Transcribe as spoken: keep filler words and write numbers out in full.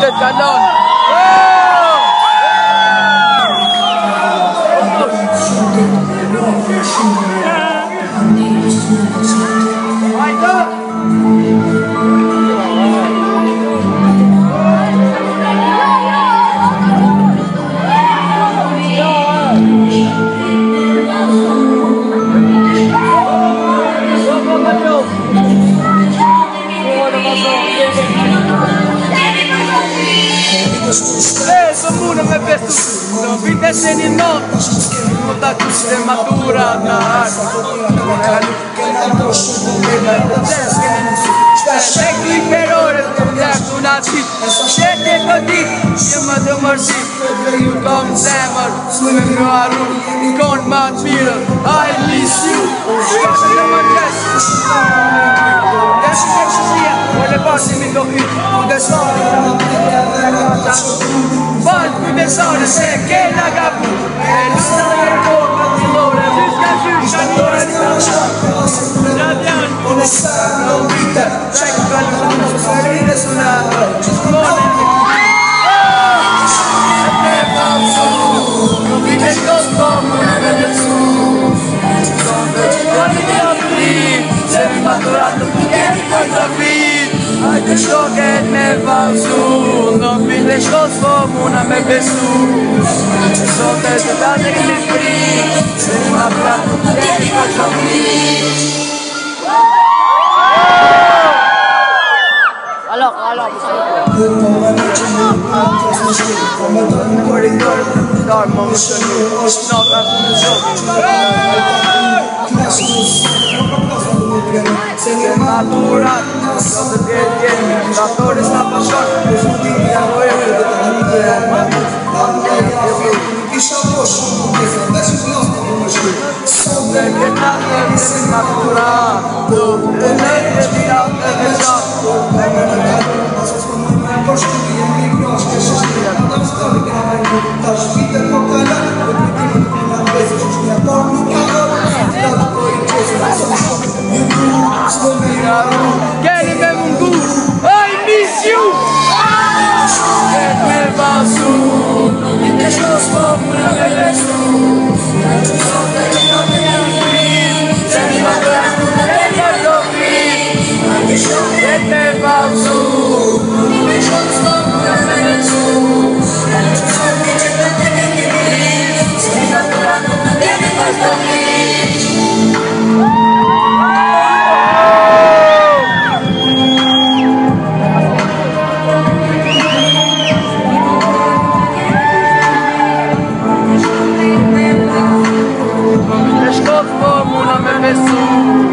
Joseph Calon. Non vi deseni no, molta sistematura da tecnic errore, certo nazi, siete così, io mi devo morsi, con Zemmer, come mio Arun, con Manfilo, I miss you, cosa devo dire? Adesso che ci sia, quelle cose mi tocchi, adesso Vol de sole se che la gabu e la storia torna di loro fisca fisca di Radian con stanno vita c'è qualcuno salire sulla non non mi vedo come nessuno se mi maturato che poi da qui ai che so che ne va su non mi lascio come una me besu so che te da che mi free se mi maturato che mi faccio qui Alok, alok, corridor dormo no se mi maturato so che tiene la torre sta passando ya voy che nata si maturato e lei è tirata del gioco Gary Bemungu, I miss you! Che me va su, mi deixo come una bellezza. So che non mi ami, se mi va bene, e vado qui. Che te va su, mi deixo come una bellezza. So che non mi ami, se mi va bene, e vado qui. Escolto como una me besó.